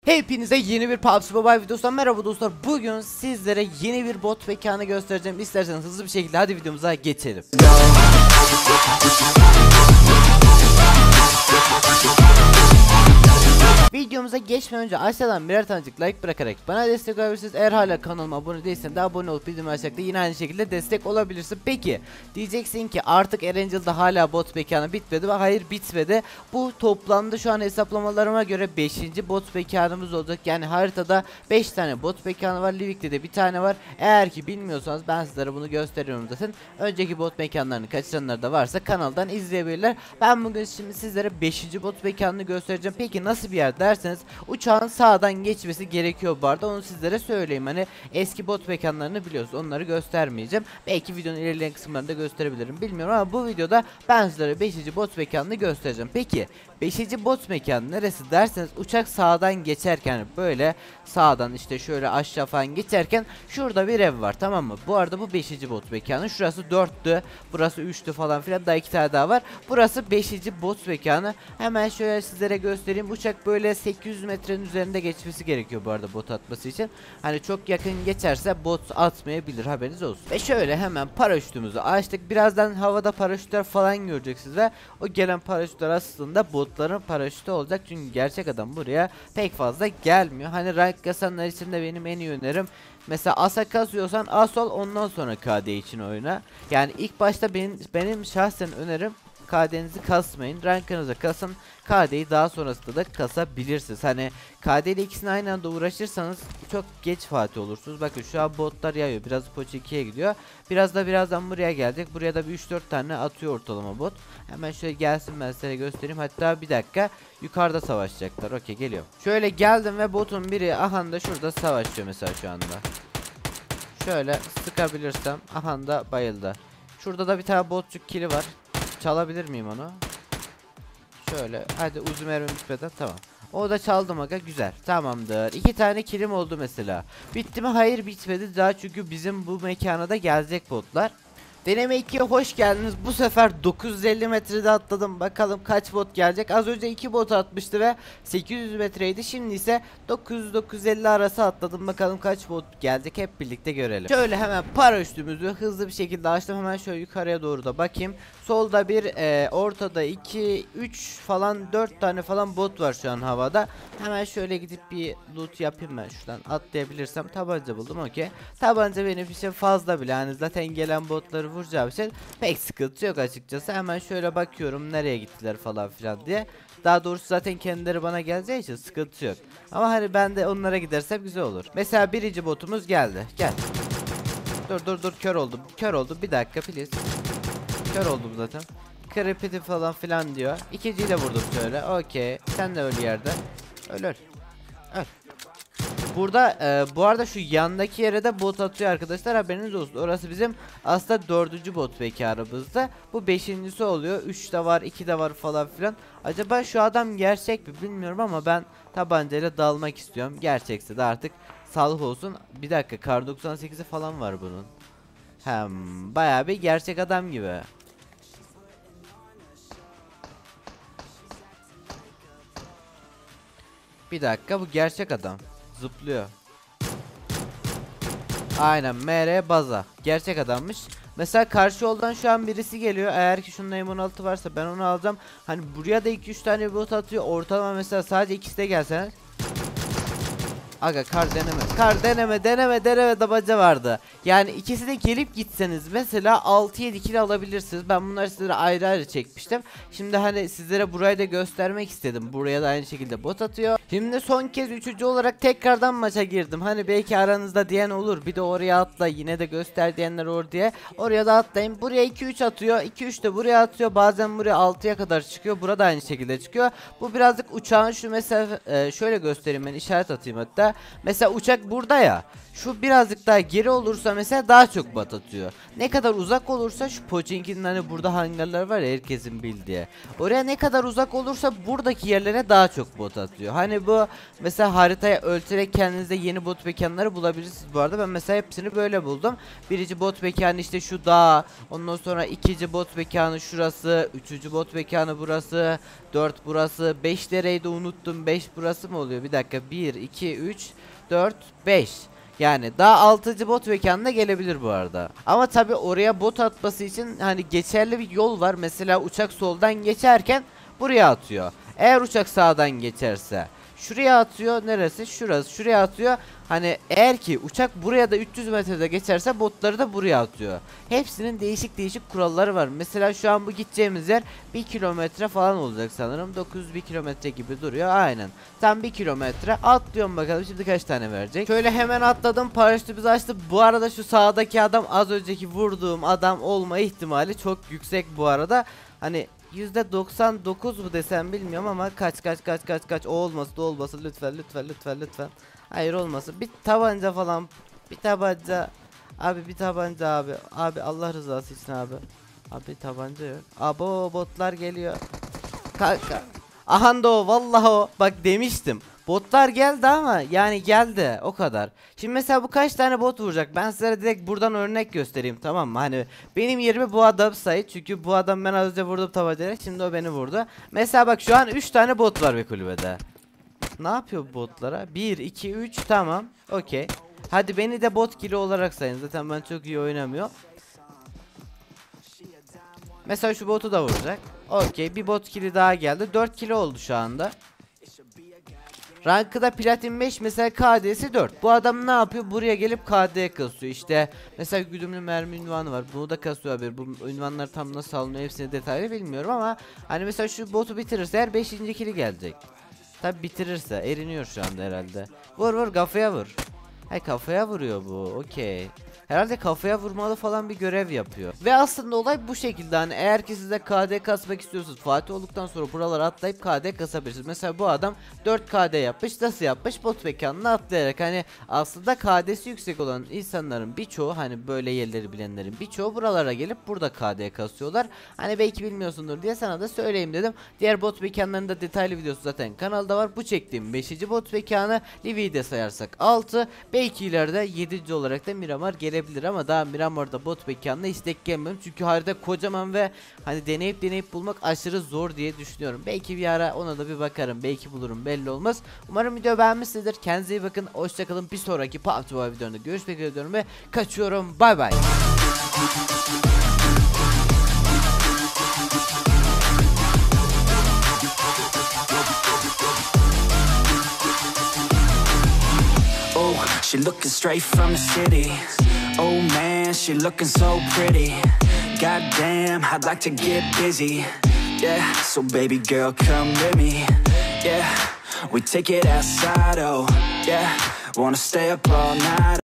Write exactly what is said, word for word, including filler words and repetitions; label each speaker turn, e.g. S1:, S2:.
S1: Hepinize yeni bir P U B G Mobile videosundan merhaba dostlar. Bugün sizlere yeni bir bot mekanı göstereceğim. İsterseniz hızlı bir şekilde hadi videomuza geçelim. Videomuza geçmeden önce aşağıdan birer tanecik like bırakarak bana destek olabilirsiniz. Eğer hala kanalıma abone değilsen de abone olup bildirim açarak da yine aynı şekilde destek olabilirsin. Peki diyeceksin ki artık Erangel'da hala bot mekanı bitmedi ve hayır bitmedi. Bu toplamda şu an hesaplamalarıma göre beşinci bot mekanımız olacak. Yani haritada beş tane bot mekanı var. Livik'te de bir tane var. Eğer ki bilmiyorsanız ben sizlere bunu gösteriyorum zaten. Önceki bot mekanlarını kaçıranlar da varsa kanaldan izleyebilirler. Ben bugün şimdi sizlere beşinci bot mekanını göstereceğim. Peki nasıl bir yer derseniz uçağın sağdan geçmesi gerekiyor bu arada, onu sizlere söyleyeyim. Hani eski bot mekanlarını biliyoruz, onları göstermeyeceğim. Belki videonun ilerleyen kısımlarında gösterebilirim, bilmiyorum, ama bu videoda ben sizlere beşinci bot mekanını göstereceğim. Peki beşinci bot mekanı neresi derseniz uçak sağdan geçerken, böyle sağdan işte şöyle aşağı falan geçerken şurada bir ev var, tamam mı? Bu arada bu beşinci bot mekanı. Şurası dörttü, burası üçtü falan filan, daha iki tane daha var. Burası beşinci bot mekanı. Hemen şöyle sizlere göstereyim. Uçak böyle sekiz yüz metrenin üzerinde geçmesi gerekiyor bu arada bot atması için. Hani çok yakın geçerse bot atmayabilir, haberiniz olsun. Ve şöyle hemen paraşütümüzü açtık. Birazdan havada paraşütler falan göreceksiniz ve o gelen paraşütler aslında botların paraşütü olacak. Çünkü gerçek adam buraya pek fazla gelmiyor. Hani rank kasanlar için de benim en iyi önerim, mesela asa kasıyorsan as ol, ondan sonra K D için oyna. Yani ilk başta benim, benim şahsen önerim K D'nizi kasmayın, rankınızı kasın, K D'yi daha sonrasında da kasabilirsiniz. Hani K D ile ikisini aynı anda uğraşırsanız çok geç fatih olursunuz. Bakın şu an botlar yayıyor, biraz poç ikiye gidiyor, biraz da birazdan buraya gelecek. Buraya da bir üç dört tane atıyor ortalama bot. Hemen şöyle gelsin, ben size göstereyim. Hatta bir dakika, yukarıda savaşacaklar. Okey, geliyor. Şöyle geldim ve botun biri aha da şurada savaşıyor mesela şu anda. Şöyle sıkabilirsem, aha da bayıldı. Şurada da bir tane botçuk kili var. Çalabilir miyim onu? Şöyle hadi, uzun mermi bitmeden, tamam. O da çaldım aga, güzel, tamamdır. İki tane kilim oldu mesela. Bitti mi? Hayır, bitmedi daha, çünkü bizim bu mekana da gelecek botlar. Deneme ikiye hoş geldiniz. Bu sefer dokuz yüz elli metrede atladım. Bakalım kaç bot gelecek. Az önce iki bot atmıştı ve sekiz yüz metreydi. Şimdi ise dokuz yüz dokuz yüz elli arası atladım. Bakalım kaç bot gelecek, hep birlikte görelim. Şöyle hemen paraşütümüzü hızlı bir şekilde açtım. Hemen şöyle yukarıya doğru da bakayım. Solda bir, e, ortada iki, üç falan, dört tane falan bot var şu an havada. Hemen şöyle gidip bir loot yapayım ben şuradan. Atlayabilirsem. Tabanca buldum, okey. Tabanca benim için fazla bile. Yani zaten gelen botları vuracağı için pek sıkıntı yok açıkçası. Hemen şöyle bakıyorum nereye gittiler falan filan diye. Daha doğrusu zaten kendileri bana geleceği için sıkıntı yok. Ama hani ben de onlara gidersem güzel olur. Mesela birinci botumuz geldi. Gel. Dur dur dur, kör oldum. Kör oldum, bir dakika please. Kör oldum zaten. Krepiti falan filan diyor. İkinciyi de vurdum şöyle. Okey. Sen de öl yerde. Öl öl. Öl. Burada e, bu arada şu yandaki yere de bot atıyor arkadaşlar, haberiniz olsun. Orası bizim aslında dördüncü bot mekanımızda. Bu beşincisi oluyor. Üç de var, iki de var falan filan. Acaba şu adam gerçek mi bilmiyorum ama ben tabancayla dalmak istiyorum. Gerçekse de artık sağlık olsun. Bir dakika, kar doksan sekizi falan var bunun. Hem bayağı bir gerçek adam gibi. Bir dakika, bu gerçek adam. Zıplıyor. Aynen, M R baza. Gerçek adammış. Mesela karşı yoldan şu an birisi geliyor. Eğer ki şunun M on altı varsa ben onu alacağım. Hani buraya da iki üç tane bot atıyor. Ortalama mesela sadece ikisi de gelsene. Aga, kar deneme. Kar deneme deneme deneme tabanca vardı. Yani ikisi de gelip gitseniz mesela altı yedi kill alabilirsiniz. Ben bunları sizlere ayrı ayrı çekmiştim. Şimdi hani sizlere burayı da göstermek istedim. Buraya da aynı şekilde bot atıyor. Şimdi son kez üçüncü olarak tekrardan maça girdim. Hani belki aranızda diyen olur, bir de oraya atla yine de göster diyenler olur diye. Oraya da atlayın. Buraya iki üç atıyor. iki üç de buraya atıyor. Bazen buraya altıya kadar çıkıyor. Burada aynı şekilde çıkıyor. Bu birazcık uçağın şu mesafe, e, şöyle göstereyim, ben işaret atayım hatta. mesela. Mesela uçak burada ya. Şu birazcık daha geri olursa mesela daha çok bot atıyor. Ne kadar uzak olursa şu Pochinki'nin hani burada hangarlar var ya herkesin bildiği. Oraya ne kadar uzak olursa buradaki yerlere daha çok bot atıyor. Hani bu mesela haritaya ölçerek kendinize yeni bot mekanları bulabilirsiniz bu arada. Ben mesela hepsini böyle buldum. Birinci bot mekanı işte şu dağ. Ondan sonra ikinci bot mekanı şurası. Üçüncü bot mekanı burası. Dört burası. Beş dereyi de unuttum. Beş burası mı oluyor? Bir dakika. Bir, iki, üç, dört, beş. Yani daha altıncı bot mekanına gelebilir bu arada. Ama tabi oraya bot atması için hani geçerli bir yol var. Mesela uçak soldan geçerken buraya atıyor. Eğer uçak sağdan geçerse şuraya atıyor. Neresi? Şurası. Şuraya atıyor. Hani eğer ki uçak buraya da üç yüz metrede geçerse botları da buraya atıyor. Hepsinin değişik değişik kuralları var. Mesela şu an bu gideceğimiz yer bir kilometre falan olacak sanırım. dokuz yüz bir kilometre gibi duruyor. Aynen. Tam bir kilometre. Atlıyorum bakalım şimdi kaç tane verecek. Şöyle hemen atladım. Paraşütümüzü açtı. Bu arada şu sağdaki adam az önceki vurduğum adam olma ihtimali çok yüksek bu arada. Hani yüzde doksan dokuz mu desem bilmiyorum ama kaç kaç kaç kaç kaç o olmasın da olmasın lütfen lütfen lütfen lütfen. Hayır olmasın. Bir tabanca falan, bir tabanca. Abi bir tabanca abi. Abi Allah rızası için abi. Abi tabanca yok. Abo botlar geliyor. Kanka. Aha da o vallahi o. Bak demiştim. Botlar geldi ama yani geldi o kadar. Şimdi mesela bu kaç tane bot vuracak? Ben size direkt buradan örnek göstereyim, tamam mı? Hani benim yerime bu adam sayı. Çünkü bu adam ben az önce vurdum tabancayla. Şimdi o beni vurdu. Mesela bak şu an üç tane bot var bir kulübede. Ne yapıyor bu botlara? bir, iki, üç tamam. Okey. Hadi beni de bot kili olarak sayın. Zaten ben çok iyi oynamıyorum. Mesela şu botu da vuracak. Okey. Bir bot kili daha geldi. dört kilo oldu şu anda. Rankıda platin beş mesela K D'si dört. Bu adam ne yapıyor? Buraya gelip K D kasıyor. İşte mesela güdümlü mermi ünvanı var. Bunu da kasıyor abi. Bu ünvanlar tam nasıl alınıyor hepsini detaylı bilmiyorum ama hani mesela şu botu bitirirse eğer beşinci kili gelecek. Tabi bitirirse eriniyor şu anda herhalde. Vur vur kafaya vur. Hay kafaya vuruyor bu. Okey. Herhalde kafaya vurmalı falan bir görev yapıyor. Ve aslında olay bu şekilde, hani eğer ki size K D kasmak istiyorsanız Fatih olduktan sonra buralara atlayıp K D kasabilirsiniz. Mesela bu adam dört K D yapmış. Nasıl yapmış? Bot mekanına atlayarak. Hani aslında K D'si yüksek olan insanların birçoğu, hani böyle yerleri bilenlerin birçoğu buralara gelip burada K D kasıyorlar. Hani belki bilmiyorsundur diye sana da söyleyeyim dedim. Diğer bot mekanlarında detaylı videosu zaten kanalda var. Bu çektiğim beşinci bot mekanı, Livi'yi de sayarsak altı. Belki ileride yedinci olarak da Miramar gelebilir ama daha Miramar'da bot mekanına istek gelmiyorum. Çünkü harita kocaman ve hani deneyip deneyip bulmak aşırı zor diye düşünüyorum. Belki bir ara ona da bir bakarım. Belki bulurum, belli olmaz. Umarım video beğenmişsinizdir. Kendinize iyi bakın. Hoşçakalın. Bir sonraki P U B G Mobile videoda görüşmek üzere diyorum ve kaçıyorum. Bay bay. She looking straight from the city. Oh man, she looking so pretty. Goddamn, I'd like to get busy. Yeah, so baby girl, come with me. Yeah, we take it outside, oh yeah. Wanna stay up all night.